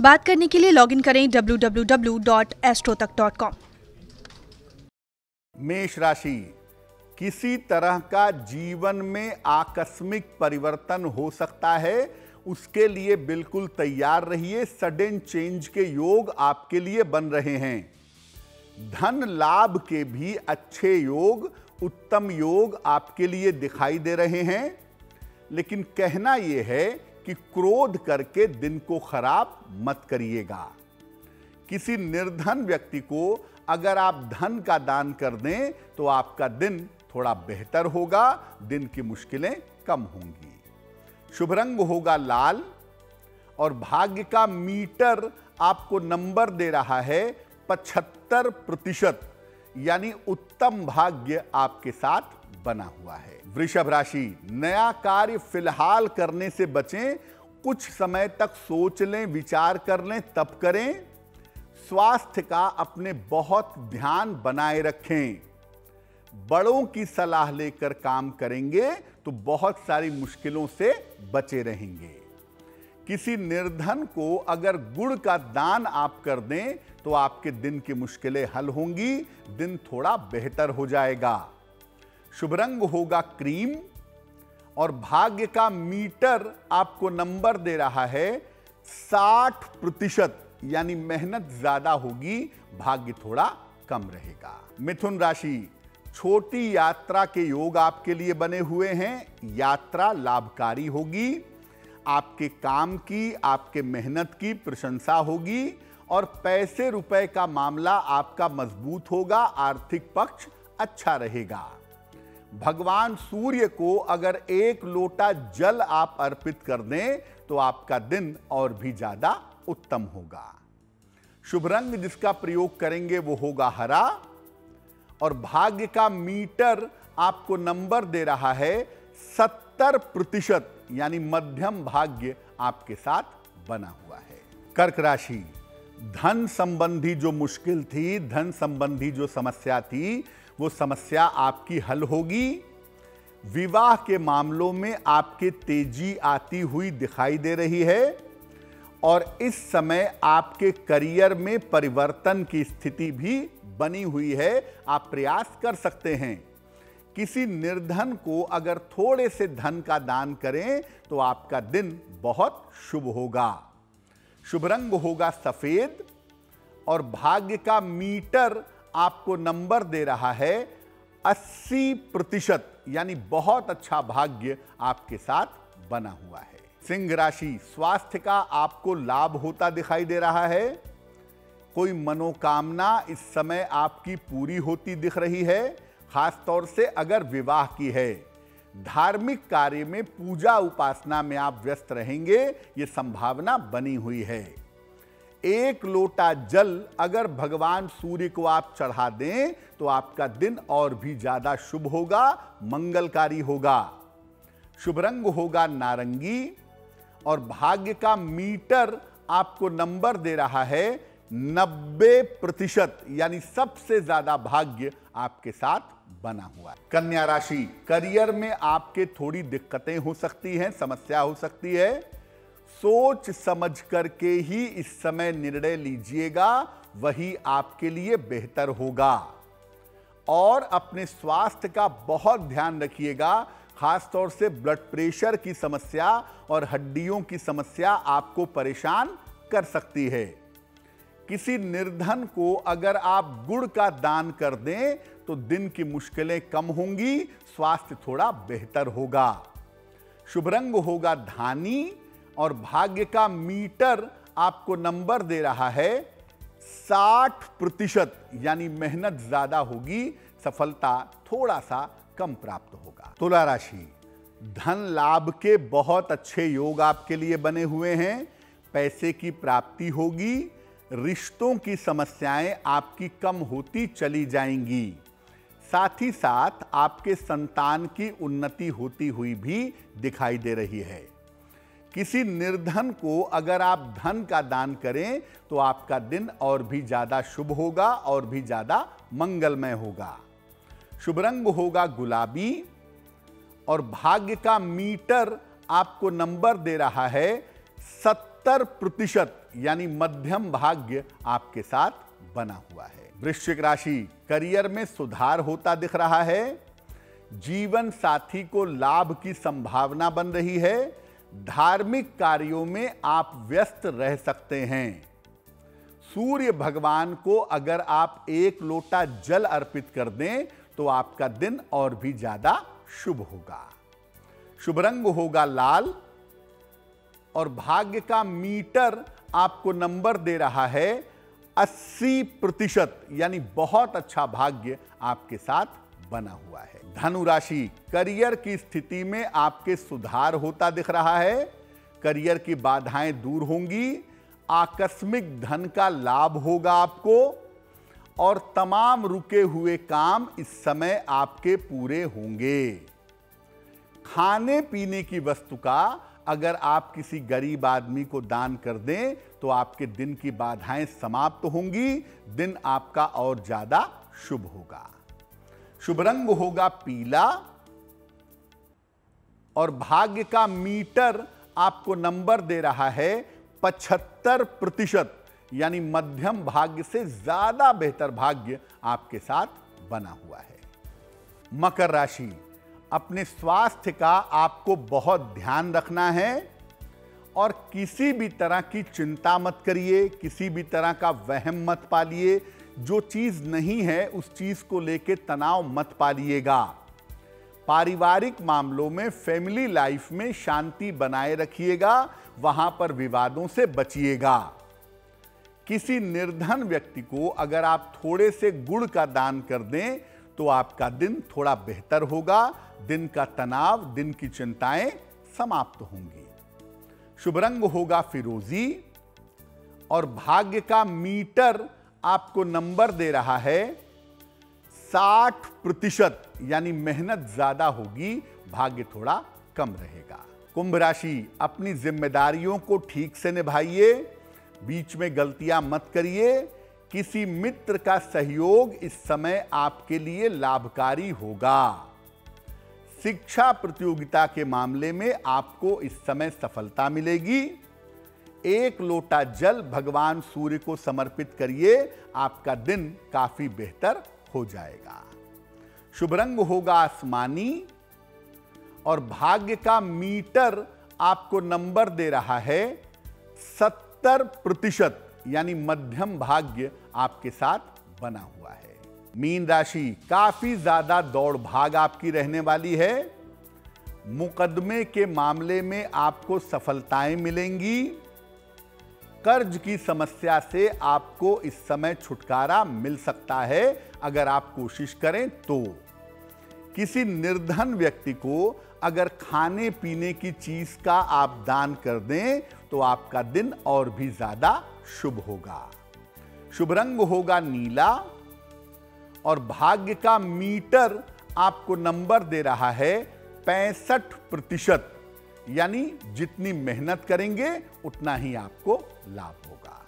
बात करने के लिए लॉगिन करें www.astrotak.com। मेष राशि, किसी तरह का जीवन में आकस्मिक परिवर्तन हो सकता है, उसके लिए बिल्कुल तैयार रहिए। सडन चेंज के योग आपके लिए बन रहे हैं। धन लाभ के भी अच्छे योग, उत्तम योग आपके लिए दिखाई दे रहे हैं। लेकिन कहना यह है कि क्रोध करके दिन को खराब मत करिएगा। किसी निर्धन व्यक्ति को अगर आप धन का दान कर दें तो आपका दिन थोड़ा बेहतर होगा, दिन की मुश्किलें कम होंगी। शुभ रंग होगा लाल और भाग्य का मीटर आपको नंबर दे रहा है 75%, यानी उत्तम भाग्य आपके साथ बना हुआ है। वृषभ राशि, नया कार्य फिलहाल करने से बचें। कुछ समय तक सोच लें, विचार कर लें, तब करें। स्वास्थ्य का अपने बहुत ध्यान बनाए रखें। बड़ों की सलाह लेकर काम करेंगे तो बहुत सारी मुश्किलों से बचे रहेंगे। किसी निर्धन को अगर गुड़ का दान आप कर दें तो आपके दिन की मुश्किलें हल होंगी, दिन थोड़ा बेहतर हो जाएगा। शुभ रंग होगा क्रीम और भाग्य का मीटर आपको नंबर दे रहा है 60%, यानी मेहनत ज्यादा होगी, भाग्य थोड़ा कम रहेगा। मिथुन राशि, छोटी यात्रा के योग आपके लिए बने हुए हैं। यात्रा लाभकारी होगी। आपके काम की, आपके मेहनत की प्रशंसा होगी और पैसे रुपए का मामला आपका मजबूत होगा। आर्थिक पक्ष अच्छा रहेगा। भगवान सूर्य को अगर 1 लोटा जल आप अर्पित कर दें तो आपका दिन और भी ज्यादा उत्तम होगा। शुभ रंग जिसका प्रयोग करेंगे वो होगा हरा और भाग्य का मीटर आपको नंबर दे रहा है 70%, यानी मध्यम भाग्य आपके साथ बना हुआ है। कर्क राशि, धन संबंधी जो मुश्किल थी, धन संबंधी जो समस्या थी, वो समस्या आपकी हल होगी। विवाह के मामलों में आपके तेजी आती हुई दिखाई दे रही है और इस समय आपके करियर में परिवर्तन की स्थिति भी बनी हुई है। आप प्रयास कर सकते हैं। किसी निर्धन को अगर थोड़े से धन का दान करें तो आपका दिन बहुत शुभ होगा। शुभ रंग होगा सफेद और भाग्य का मीटर आपको नंबर दे रहा है 80%, यानी बहुत अच्छा भाग्य आपके साथ बना हुआ है। सिंह राशि, स्वास्थ्य का आपको लाभ होता दिखाई दे रहा है। कोई मनोकामना इस समय आपकी पूरी होती दिख रही है, खास तौर से अगर विवाह की है। धार्मिक कार्य में, पूजा उपासना में आप व्यस्त रहेंगे, ये संभावना बनी हुई है। 1 लोटा जल अगर भगवान सूर्य को आप चढ़ा दें तो आपका दिन और भी ज्यादा शुभ होगा, मंगलकारी होगा। शुभ रंग होगा नारंगी और भाग्य का मीटर आपको नंबर दे रहा है 90%, यानी सबसे ज्यादा भाग्य आपके साथ बना हुआ है। कन्या राशि, करियर में आपके थोड़ी दिक्कतें हो सकती हैं, समस्या हो सकती है। सोच समझ करके ही इस समय निर्णय लीजिएगा, वही आपके लिए बेहतर होगा। और अपने स्वास्थ्य का बहुत ध्यान रखिएगा, खास तौर से ब्लड प्रेशर की समस्या और हड्डियों की समस्या आपको परेशान कर सकती है। किसी निर्धन को अगर आप गुड़ का दान कर दें तो दिन की मुश्किलें कम होंगी, स्वास्थ्य थोड़ा बेहतर होगा। शुभ रंग होगा धानी और भाग्य का मीटर आपको नंबर दे रहा है 60%, यानी मेहनत ज्यादा होगी, सफलता थोड़ा सा कम प्राप्त होगा। तुला राशि, धन लाभ के बहुत अच्छे योग आपके लिए बने हुए हैं। पैसे की प्राप्ति होगी। रिश्तों की समस्याएं आपकी कम होती चली जाएंगी। साथ ही साथ आपके संतान की उन्नति होती हुई भी दिखाई दे रही है। किसी निर्धन को अगर आप धन का दान करें तो आपका दिन और भी ज्यादा शुभ होगा और भी ज्यादा मंगलमय होगा। शुभ रंग होगा गुलाबी और भाग्य का मीटर आपको नंबर दे रहा है 70% यानी मध्यम भाग्य आपके साथ बना हुआ है। वृश्चिक राशि, करियर में सुधार होता दिख रहा है। जीवन साथी को लाभ की संभावना बन रही है। धार्मिक कार्यों में आप व्यस्त रह सकते हैं। सूर्य भगवान को अगर आप 1 लोटा जल अर्पित कर दें तो आपका दिन और भी ज्यादा शुभ होगा। शुभ रंग होगा लाल और भाग्य का मीटर आपको नंबर दे रहा है 80%, यानी बहुत अच्छा भाग्य आपके साथ बना हुआ है। धनु राशि, करियर की स्थिति में आपके सुधार होता दिख रहा है। करियर की बाधाएं दूर होंगी। आकस्मिक धन का लाभ होगा आपको और तमाम रुके हुए काम इस समय आपके पूरे होंगे। खाने पीने की वस्तु का अगर आप किसी गरीब आदमी को दान कर दें तो आपके दिन की बाधाएं समाप्त होंगी। दिन आपका और ज्यादा शुभ होगा। शुभ रंग होगा पीला और भाग्य का मीटर आपको नंबर दे रहा है 75%, यानी मध्यम भाग्य से ज्यादा बेहतर भाग्य आपके साथ बना हुआ है। मकर राशि, अपने स्वास्थ्य का आपको बहुत ध्यान रखना है और किसी भी तरह की चिंता मत करिए, किसी भी तरह का वहम मत पालिए। जो चीज नहीं है उस चीज को लेके तनाव मत पालिएगा। पारिवारिक मामलों में, फैमिली लाइफ में शांति बनाए रखिएगा, वहां पर विवादों से बचिएगा। किसी निर्धन व्यक्ति को अगर आप थोड़े से गुड़ का दान कर दें तो आपका दिन थोड़ा बेहतर होगा। दिन का तनाव, दिन की चिंताएं समाप्त होंगी। शुभ रंग होगा फिरोजी और भाग्य का मीटर आपको नंबर दे रहा है 60%, यानी मेहनत ज्यादा होगी, भाग्य थोड़ा कम रहेगा। कुंभ राशि, अपनी जिम्मेदारियों को ठीक से निभाइए, बीच में गलतियां मत करिए। किसी मित्र का सहयोग इस समय आपके लिए लाभकारी होगा। शिक्षा प्रतियोगिता के मामले में आपको इस समय सफलता मिलेगी। 1 लोटा जल भगवान सूर्य को समर्पित करिए, आपका दिन काफी बेहतर हो जाएगा। शुभ रंग होगा आसमानी और भाग्य का मीटर आपको नंबर दे रहा है 70%, यानी मध्यम भाग्य आपके साथ बना हुआ है। मीन राशि, काफी ज्यादा दौड़ भाग आपकी रहने वाली है। मुकदमे के मामले में आपको सफलताएं मिलेंगी। कर्ज की समस्या से आपको इस समय छुटकारा मिल सकता है अगर आप कोशिश करें तो। किसी निर्धन व्यक्ति को अगर खाने पीने की चीज का आप दान कर दें तो आपका दिन और भी ज्यादा शुभ होगा। शुभ रंग होगा नीला और भाग्य का मीटर आपको नंबर दे रहा है 65%, यानी जितनी मेहनत करेंगे उतना ही आपको लाभ होगा।